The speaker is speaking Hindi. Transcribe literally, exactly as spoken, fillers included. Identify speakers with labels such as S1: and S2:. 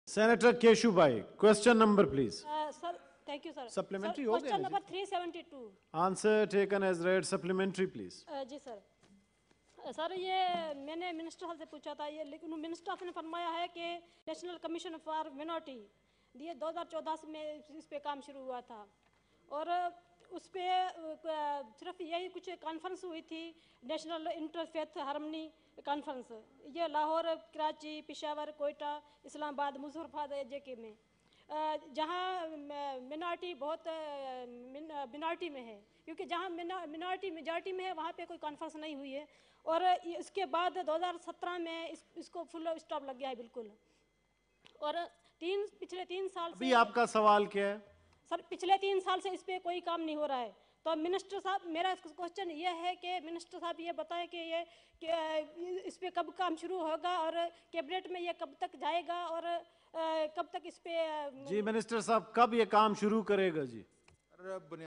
S1: Senator Keshubai, question number please.
S2: Uh, sir, thank you, sir.
S1: Supplementary
S2: sir,
S1: हो
S2: question
S1: गया
S2: number three seventy-two.
S1: Answer taken as read. Supplementary please.
S2: Uh, जी सर. Uh, सर ये मैंने मिनिस्टर साहब से पूछा था ये, लेकिन मिनिस्टर साहब ने फरमाया है कि नेशनल कमीशन फॉर मिनोरिटी ये दो हज़ार चौदह में इस पे काम शुरू हुआ था और उस पर सिर्फ यही कुछ कॉन्फ्रेंस हुई थी, नेशनल इंटरफेथ हार्मनी कॉन्फ्रेंस, ये लाहौर, कराची, पेशावर, कोयटा, इस्लामाबाद, मुजफ्फराबाद जेके में, जहाँ मिनॉरिटी बहुत मिनॉरिटी में है, क्योंकि जहाँ मिनॉरिटी मेजॉरिटी में है वहाँ पे कोई कॉन्फ्रेंस नहीं हुई है और इसके बाद दो हज़ार सत्रह में इस, इसको फुल स्टॉप लग गया है बिल्कुल। और तीन पिछले तीन साल
S1: से आपका सवाल क्या है?
S2: सर पिछले तीन साल से इस पे कोई काम नहीं हो रहा है, तो मिनिस्टर साहब मेरा क्वेश्चन ये है कि मिनिस्टर साहब ये बताएं कि ये कि इस पे कब काम शुरू होगा और कैबिनेट में ये कब तक जाएगा और कब तक इस पे।
S1: जी मिनिस्टर साहब कब ये काम शुरू करेगा जी?